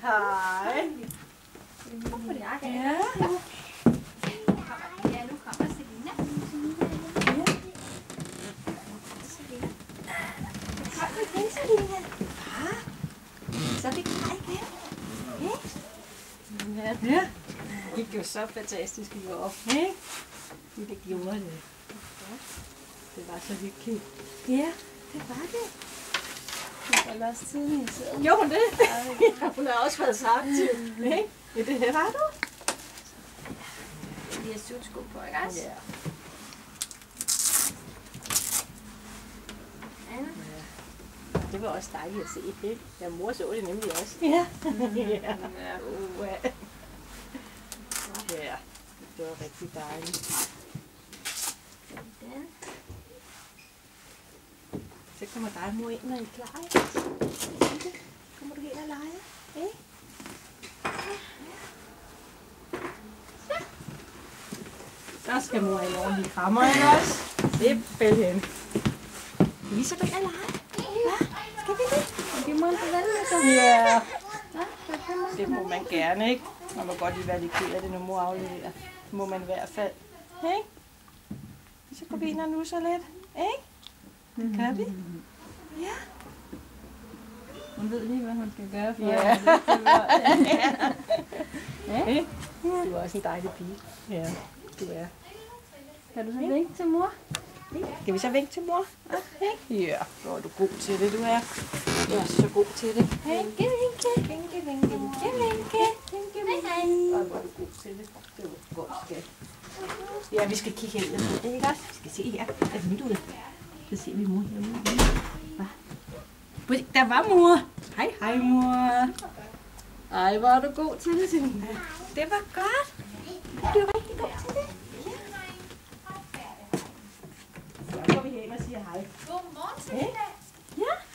Hej. Ja. Ja, nu kommer Selina. Kom igen, Selina. Så er vi klar igen. Ja. Det gik jo så fantastisk i går. Det gjorde det. Det var så hyggeligt. Ja, det var det. Jeg var også tidligere siddet. Gjorde hun det? Ja, hun har også været så aktiv. Ja, det var du. Vi har sutsko på, ikke også? Ja. Det var også dejligt at se, ikke? Ja, mor så det nemlig også. Ja. Ja, det var rigtig dejligt. Så kommer dig og mor ind, når I er klar, ikke? Kommer du hen og leger? Ikke? Så skal mor have en ordentlig krammer, ikke også? Simpelthen. Viser du ind og lege? Ja, skal vi det? Det må man forvente. Ja. Det må man gerne, ikke? Man må godt lige være lidt ked af det, når mor afleverer. Det må man i hvert fald. Ikke? Så går vi ind og nusser lidt. Ikke? Det kan vi. Ja. Hun ved lige, hvad hun skal gøre for Ja. Ja. Du er også en dejlig pige. Ja, du er. Kan du så vinke til mor? Skal vi så vinke til mor? Ja, hvor er du god til det, du er. Du er så god til det. Vinke, vinke. Vinke, vinke, vinke, vinke. Hej, hej. Hvor er du god til det. Det var godt, skat. Ja, vi skal kigge ind. Ikke også? Vi skal se her. Er vinduet? Så ser vi mor herude. Hvad? Der var mor. Hej, hej mor. Ej, hvor er du god til det, Selina. Det var godt. Du er rigtig god til det. Så går vi hen og siger hej. Godmorgen, Selina. Ja.